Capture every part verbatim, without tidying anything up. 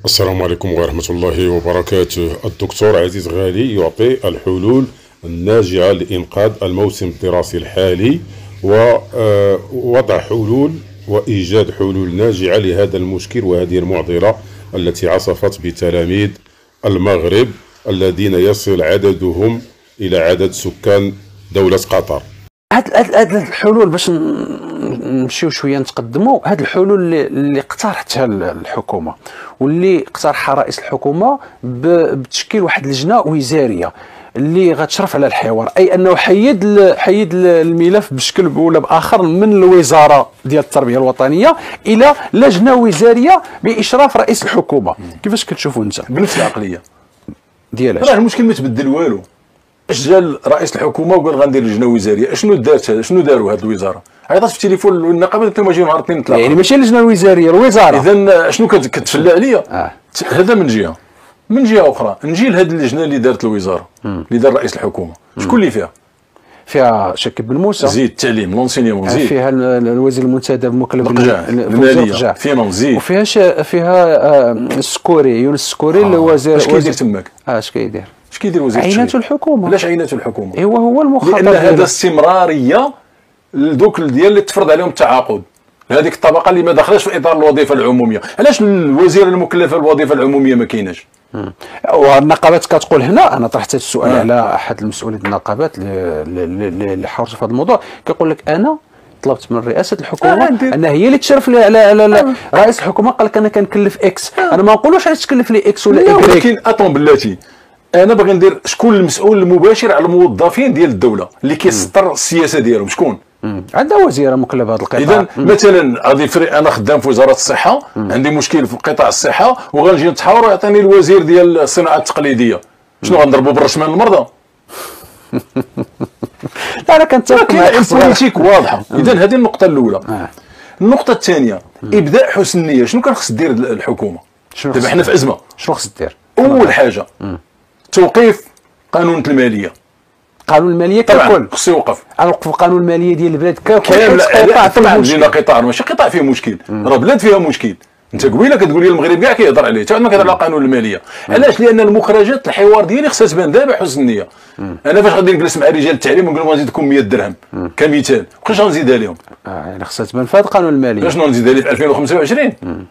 السلام عليكم ورحمة الله وبركاته. الدكتور عزيز غالي يعطي الحلول الناجعة لإنقاذ الموسم الدراسي الحالي ووضع حلول وإيجاد حلول ناجعة لهذا المشكل وهذه المعضلة التي عصفت بتلاميذ المغرب الذين يصل عددهم إلى عدد سكان دولة قطر. هاد الحلول باش نمشيو شويه نتقدموا، هاد الحلول اللي, اللي اقترحتها الحكومه واللي اقترحها رئيس الحكومه بتشكيل واحد اللجنه وزاريه اللي غتشرف على الحوار، اي انه حيد حيد الملف بشكل ولا باخر من الوزاره ديال التربيه الوطنيه الى لجنه وزاريه باشراف رئيس الحكومه. كيفاش كتشوفوا انت بنفس العقليه ديالاش؟ راه المشكل ما تبدل والو. اش جا رئيس الحكومه وقال غندير لجنه وزاريه؟ اشنو دارت؟ شنو داروا هذه الوزاره؟ عيطات في التليفون للنقابه قالت لهم اجيو نهار الاثنين نتلاقاو، يعني ماشي اللجنه الوزاريه، الوزاره. اذا شنو كتفلى عليا؟ آه. هذا من جهه. من جهه اخرى نجي لهذه اللجنه اللي دارت الوزاره اللي دار رئيس الحكومه، شكون اللي فيها؟ فيها شكيب بن موسى، زيد التعليم لونسينيمون، زيد فيها الوزير المنتدب المكلف بالماليه فينانس، زيد وفيها فيها السكوري يونس السكوري اللي هو وزير. اش كيدير تماك؟ اه اش كيدير؟ اش كيدير وزير التعليم؟ عيناته الحكومه. علاش عيناته الحكومه؟ ايوا هو المخاطب، لان هذا استمراريه لدوك ديال اللي تفرض عليهم التعاقد، هذيك الطبقه اللي ما داخلاش في اطار الوظيفه العموميه. علاش الوزير المكلف بالوظيفه العموميه ما كايناش؟ والنقابات كتقول هنا، انا طرحت هذا السؤال آه. على احد المسؤولين النقابات اللي حاولت في هذا الموضوع، كيقول لك انا طلبت من رئاسه الحكومه آه انها هي اللي تشرف لي على على آه. رئيس الحكومه قال لك انا كنكلف اكس، آه. انا ما نقولوش علاش تكلف لي اكس ولا اكس، ولكن اطون بلاتي انا باغي ندير شكون المسؤول المباشر على الموظفين ديال الدوله اللي كيسطر السياسه ديالهم؟ شكون؟ عندها وزيره مكلفه بهذا القطاع. اذا مثلا غادي انا خدام في وزاره الصحه، مم. عندي مشكل في قطاع الصحه وغنجي نتحاور ويعطيني الوزير ديال الصناعه التقليديه، شنو غنضربوا بالرشمان المرضى؟ لا انا كنتفق معك، البوليتيك واضحه. اذا هذه النقطه الاولى. آه. النقطه الثانيه ابداء حسن النيه. شنو كان خص دير الحكومه؟ دابا حنا في ازمه، شنو خص دير؟ اول حاجه مم. توقيف قانون الماليه. قانون الماليه ككل خصو يوقف. نوقفوا قانون الماليه ديال البلاد ككل كامل. قطاع طبعا جينا قطاع، ماشي قطاع فيه مشكل، راه بلاد فيها مشكل. انت قبيله كتقول لي المغرب كاع كيهضر عليه، حتى ما كيهضر على قانون الماليه. علاش؟ لان المخرجات الحوار ديالي خصها تبان دابا حسن النيه. انا فاش غادي نجلس مع رجال التعليم ونقول لهم غنزيدكم مية درهم كمثال، واش غنزيدها لهم؟ اه يعني خصها تبان في هذا القانون الماليه. شنو نزيدها لي في ألفين وخمسة وعشرين؟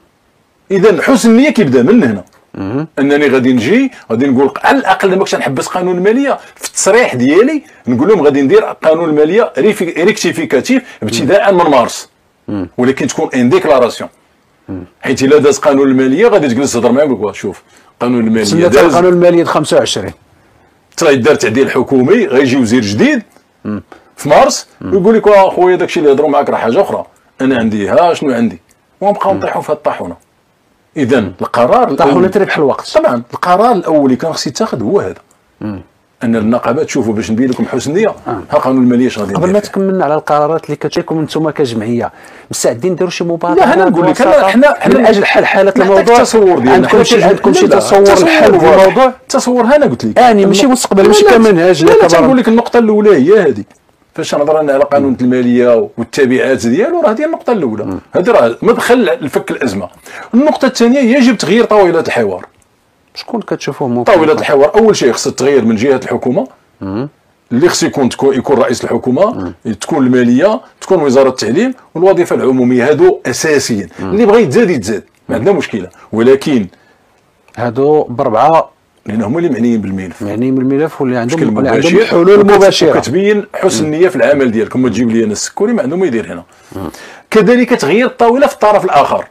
اذا حسن النيه كيبدا من هنا. انني غادي نجي غادي نقول على الاقل ما كنتش نحبس قانون الماليه في التصريح ديالي، نقول لهم غادي ندير قانون الماليه ريكتيفيكاتيف ابتداء من مارس، ولكن تكون ان ديكلاراسيون، حيت الا داز قانون الماليه غادي تجلس تهضر معاهم تقول لك شوف قانون الماليه داز قانون الماليه خمسة وعشرين تيدار تعديل حكومي، غيجي وزير جديد في مارس ويقول لك اخويا داكشي اللي هضروا معاك راه حاجه اخرى، انا عندي ها شنو عندي، ونبقاو نطيحوا في هاد الطاحونه. اذا القرار طاحونه تربح الوقت. طبعا القرار الاول اللي كان خص يتاخذ هو هذا، مم. ان النقابات تشوفوا باش نبين لكم حسن النيه. آه. ها قانون الماليه اش غادي ندير. قبل ما تكملنا على القرارات اللي كتجيكم انتم كجمعيه، مستعدين نديروا شي مبادره؟ لا انا نقول لك حنا حنا من اجل حل حاله الموضوع. التصور ديالنا عندكم شي عندكم شي تصور لحل الموضوع؟ تصور انا قلت لك اني ماشي مستقبل، ماشي كمنهج. لا لا تنقول لك النقطه الاولى هي هذه، فاش نهضر انا على قانون الماليه والتبعات ديالو راه هذه النقطه الاولى، هذه راه مدخل لفك الازمه. النقطه الثانيه يجب تغيير طاوله الحوار. شكون كتشوفوه ممكن؟ طاوله الحوار اول شيء خصها تغير من جهه الحكومه، اللي خص يكون يكون رئيس الحكومه، تكون الماليه، تكون وزاره التعليم والوظيفه العموميه، هادو اساسيين. اللي بغى يتزاد يتزاد ما عندنا مشكله، ولكن هادو بربعه لان هما اللي معنيين بالملف، معنيين بالملف واللي عندهم اللي عندهم حلول مباشره كتبين حسن النيه في العمل ديالكم. ما تجيب لي انا السكوري ما عندهم ما يدير هنا. مم. كذلك تغيير الطاوله في الطرف الاخر،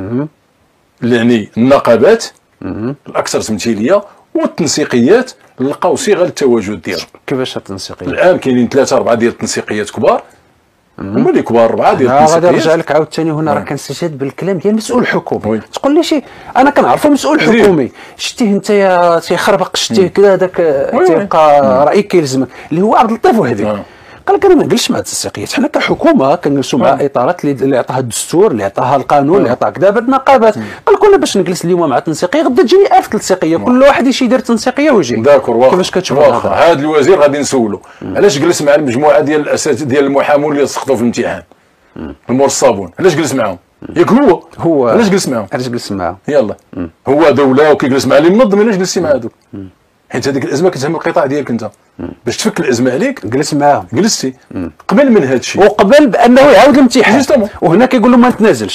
يعني النقابات الاكثر تمثيليه والتنسيقيات لقاو صيغه للتواجد ديالهم. كيفاش التنسيقيات؟ الان كاينين ثلاثه اربعه ديال التنسيقيات كبار، هما اللي كبار اربعه ديال التنسيقيات. غادي نرجع لك عاوتاني هنا، راه كنستشهد بالكلام ديال مسؤول حكومي. تقول لي شي انا كنعرفو مسؤول حكومي، شتيه انت يا تيخربق، شتيه كذا هذاك تيبقى رايك كيلزمك، اللي هو عبد اللطيف وهذيك. قال لك انا ما نجلسش مع التنسيقيات، حنا كحكومه كنجلسوا مع اطارات اللي عطاها الدستور، اللي عطاها القانون، اللي عطاها كذا. بعد النقابات قال لك انا باش نجلس اليوم مع التنسيقيه غدا تجيني ألف تنسيقيه، كل واحد يشي يدير تنسيقيه ويجي. داكور. كيفاش كتشوف هذا؟ هذا الوزير غادي نسولو علاش جلس مع المجموعه ديال الاساتذه ديال المحامون اللي سقطوا في الامتحان المور الصابون، علاش جلس معاهم؟ ياك هو هو علاش جلس معاهم؟ علاش جلس معاهم؟ يلا هو دوله وكيجلس مع اللي منظم، علاش جلستي مع هذوك؟ حيت هذيك الازمه كتهم القطاع ديالك انت، باش تفك الازمه عليك جلس معاهم جلستي قبل من هذا الشيء، وقبل بانه يعاود الامتحان، جوستومون. وهنا كيقول لهم ما نتنازلش.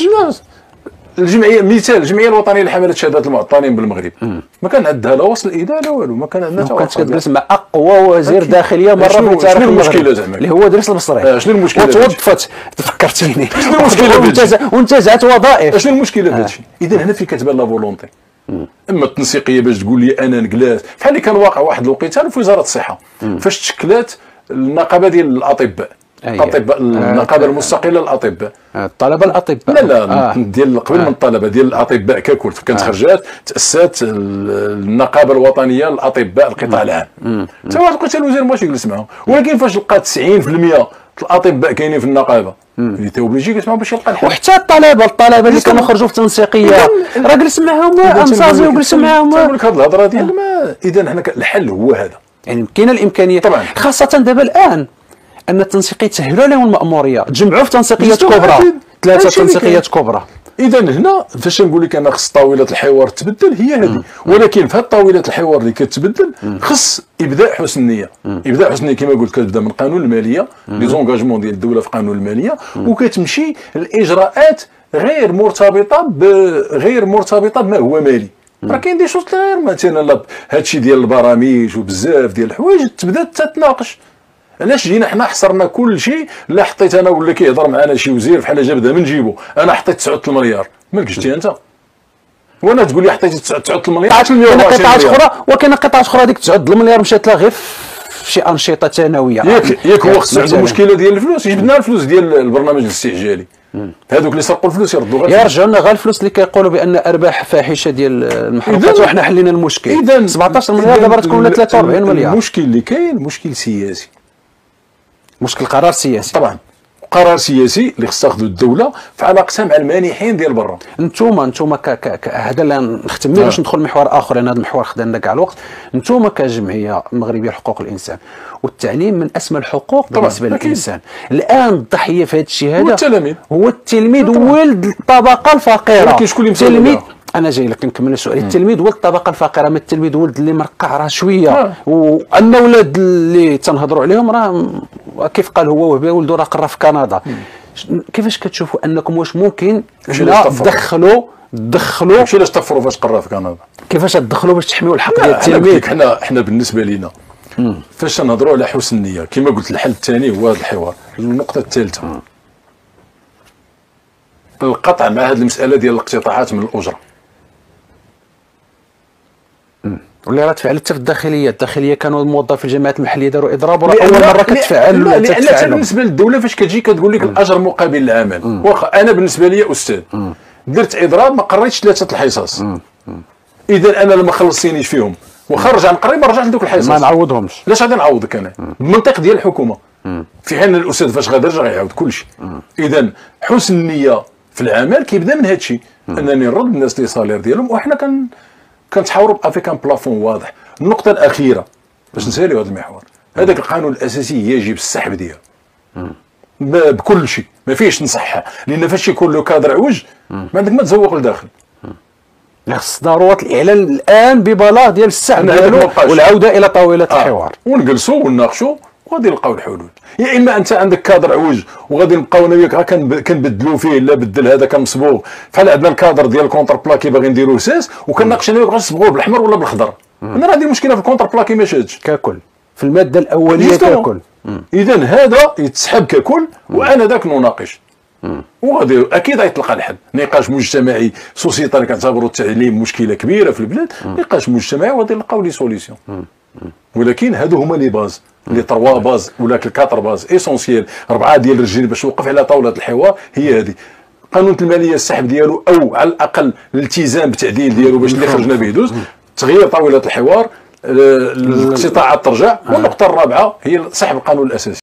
الجمعيه مثال الجمعيه الوطنيه لحمايه شهادات المعطلين بالمغرب ما كان عندها لا وصل الاداره لا والو، ما كان عندنا حتى كانت واحد. كتجلس مع اقوى وزير داخليه مره شنو- في تاريخ شنو المشكلة المغرب، زعما؟ اللي هو دريس البصري. آه، شنو المشكلة وتوظفت، تفكرتيني شنو المشكلة وانتزع- وانتزعت وظائف. شنو المشكله في هذا الشيء؟ اذا هنا فين كتبان لا فولونتي، اما التنسيقيه باش تقول لي انا نجلاس بحال اللي كان واقع واحد الوقيته في وزاره الصحه فاش تشكلات النقابه ديال الاطباء، أيه. الاطباء النقابه المستقله للاطباء، الطلبه الاطباء لا لا آه. ديال قبل من الطلبه ديال الاطباء ككل كانت آه. خرجات تاسست ال- النقابه الوطنيه للاطباء القطاع العام، حتى واحد لقيت الوزير ما يجلس معاهم، ولكن فاش لقى تسعين بالمئة الاطباء كاينين في النقابه اللي تيوبليجي يجلس معاهم باش يلقى الحل. وحتى الطلبه الطلبه اللي كانوا خرجوا في تنسيقيه راه جلس معاهم انصازي وجلس معاهم. تقول لك هذه الهضره ديال ما اذا حنا ك- الحل هو هذا. يعني كاينه الامكانيه طبعاً. خاصه دابا الان ان التنسيقيه تسهلوا لهم الماموريه، تجمعوا في تنسيقيات جوستومون كبرى، أكيد. ثلاثه هادشي اللي تنسيقيات كبرى. اذا هنا فاش نقول لك انا خص طاوله الحوار تبدل هي هذه، ولكن في هذه طاوله الحوار اللي كتبدل خص ابداء حسن النيه، ابداء حسن النيه كما قلت كتبدا من قانون الماليه، لي زونغاجمون ديال الدوله في قانون الماليه، وكتمشي الاجراءات غير مرتبطه ب غير مرتبطه بما هو مالي. راه كاين دي شوط غير مثلا هذا الشيء ديال البرامج وبزاف ديال الحوايج تبدا تتناقش. علاش جينا حنا حصرنا كل شيء؟ لا حطيت انا ولا كيهضر معنا شي وزير بحال جابدها من جيبو، انا حطيت تسعة المليار، مالك جبتي انت؟ وانا تقول لي حطيت تسعة المليار كاين قطاعات اخرى وكاين قطاعات اخرى ديك تسعة المليار مشات لها غير في شي انشطه ثانويه. ياك ياك هو خصو عنده مشكله ديال الفلوس، جبنا الفلوس ديال البرنامج الاستعجالي، هذوك اللي سرقوا الفلوس يردوا غير يرجعوا لنا غير الفلوس اللي كيقولوا بان ارباح فاحشه ديال المحروقات، وحنا حلينا المشكل. اذا سبعطاش مليار دابا تكون ولا ثلاثة وأربعين مليار. المشكل اللي كاين مشكل سياسي، مشكل قرار سياسي طبعا قرار سياسي اللي خص تاخذه الدوله في علاقتها مع المانحين ديال برا. انتوما انتوما ك ك هذا اللي نختم به باش ندخل محور اخر، لان هذا المحور خدنا كاع الوقت. انتوما كجمعيه مغربيه لحقوق الانسان، والتعليم من اسمى الحقوق بالنسبه للانسان. الان الضحيه في هذا الشيء هذا هو التلاميذ، هو التلميذ ولد الطبقه الفقيره. ولكن شكون اللي التلميذ انا جاي لك نكمل السؤال. التلميذ ولد الطبقه الفقيره، ما التلميذ ولد اللي مرقع راه شويه، آه. وان ولاد اللي تنهضروا عليهم راه كيف قال هو وهبي ولده راه قرا في كندا. كيفاش كتشوفوا انكم واش ممكن تدخلوا تدخلوا ماشي لاش تفروا فاش قرا في كندا، كيفاش تدخلوا باش تحميوا الحق ديال التلميذ؟ التلميذ. حنا حنا بالنسبه لينا فاش نهضروا على حسن النيه كما قلت الحل الثاني هو هذا الحوار. النقطه الثالثه القطع مع هذه المساله ديال الاقتطاعات من الاجره، واللي راه تفعلت حتى في الداخليه. الداخليه كانوا موظفي الجمعيات المحليه داروا اضراب، وراه اول مره كتفعل. لا لا بالنسبه للدوله فاش كتجي كتقول لك الاجر مقابل العمل. واخا انا بالنسبه لي استاذ درت اضراب ما قريتش ثلاثه الحصص، اذا انا لما خلصتينيش فيهم وخرج عن قري ما رجعت لذوك الحصص ما نعوضهمش. علاش غادي نعوضك انا بالمنطق ديال الحكومه؟ في حين الاستاذ فاش غادي يرجع يعاود كل شيء. اذا حسن النيه في العمل كيبدا من هذا الشيء، انني نرد الناس لي صالير ديالهم، وحنا كن كنتحاوروا بافيك ان بلافون واضح. النقطه الاخيره باش نساليو هذا المحور، هذاك القانون الاساسي يجب السحب ديالو بكل شيء، ما فيهش نصحح، لان فاش يكون له كادر عوج ما عندك ما تزوق لداخل. خص ضروره الاعلان الان ببلاغ ديال السحب ديالو والعوده الى طاوله آه. الحوار، ونجلسوا ونناقشوا وغادي نلقاو الحلول. يا اما انت عندك كادر عوج وغادي نبقاو انا وياك كنبدلوا فيه، لا بدل هذا كنصبوه بحال عندنا الكادر ديال الكونتر بلاكي باغي نديروه ساس، وكنناقش انا وياك غادي نصبغوه بالاحمر ولا بالخضر. انا هذه المشكله في الكونتر بلاكي ما شادش ككل في الماده الاوليه ككل. اذا هذا يتسحب ككل، وانا ذاك نناقش وغادي اكيد غيتلقى الحل. نقاش مجتمعي سوسيتال كنعتبروا التعليم مشكله كبيره في البلاد، نقاش مجتمعي وغادي نلقاو لي سوليسيون. ولكن هادو هما لي باز، لي تروا باز ولا الكاتر باز ايسونسيال، اربعه ديال الرجال باش نوقف على طاوله الحوار. هي هذه قانون الماليه السحب ديالو، او على الاقل الالتزام بالتعديل ديالو باش اللي خرجنا به يدوز، تغيير طاوله الحوار، الاقتطاعات ترجع. والنقطه الرابعه هي سحب القانون الاساسي.